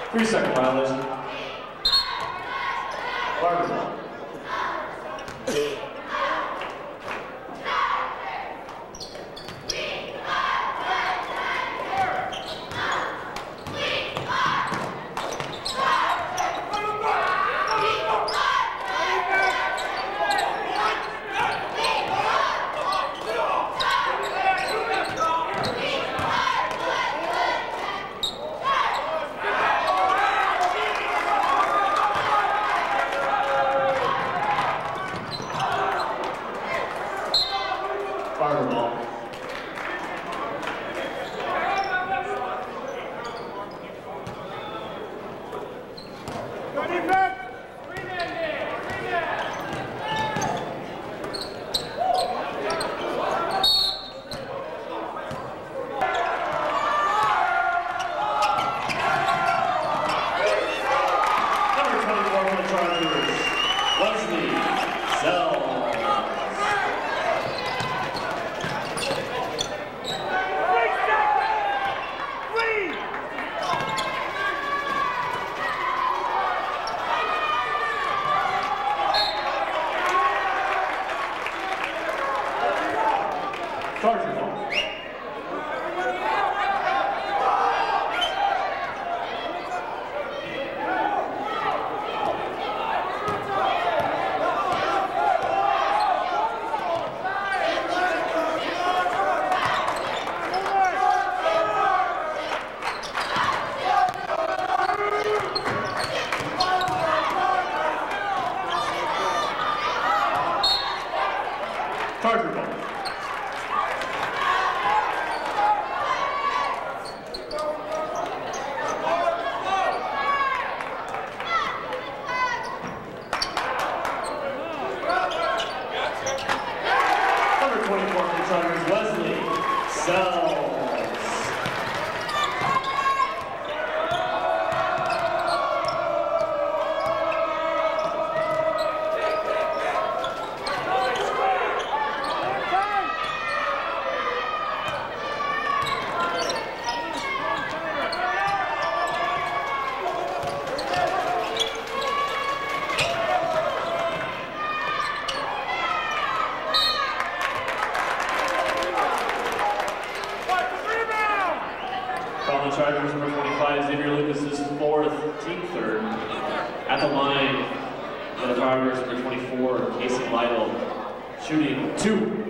3-second violation. Barber ball. Barber ball. Charger ball. Charger ball. Number 24 for the Chargers, Wesley Sells. On the Chargers, number 25, Xavier Lucas' fourth, team third. At the line, the Chargers, number 24, Casey Lytle, shooting 2.